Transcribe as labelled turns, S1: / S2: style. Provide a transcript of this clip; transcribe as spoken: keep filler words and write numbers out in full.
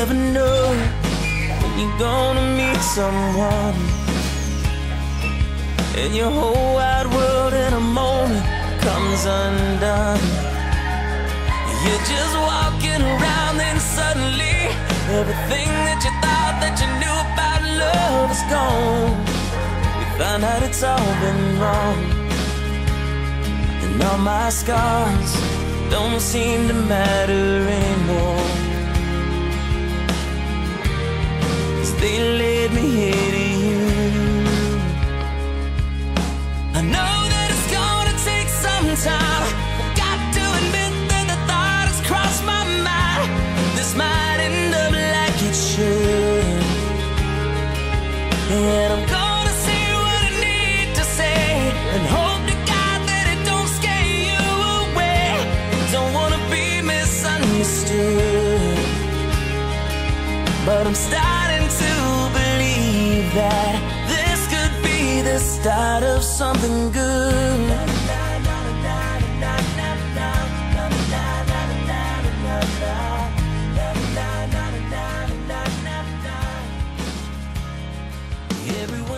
S1: never know when you're gonna meet someone, and your whole wide world in a moment comes undone. You're just walking around, then suddenly everything that you thought that you knew about love is gone. You find out it's all been wrong, and all my scars don't seem to matter anymore, 'cause they led me here to you. I know that it's gonna take some time. I've got to admit that the thought has crossed my mind. This might end up like it should, and I'm gonna say what I need to say, and hope to God that it don't scare you away. Don't wanna be misunderstood, but I'm starting to believe that this could be the start of something good. Everyone